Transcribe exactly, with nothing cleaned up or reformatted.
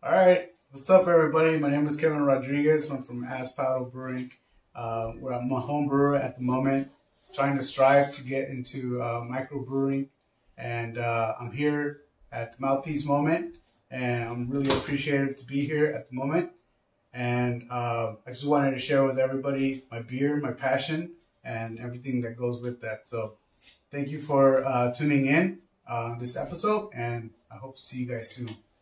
All right, what's up, everybody? My name is Kevin Rodriguez. I'm from Asspaddle Brewing. Uh, where I'm a home brewer at the moment, trying to strive to get into uh, microbrewing, and uh, I'm here at the Mouthpiece moment, and I'm really appreciative to be here at the moment. And uh, I just wanted to share with everybody my beer, my passion, and everything that goes with that. So, thank you for uh, tuning in uh, this episode, and I hope to see you guys soon.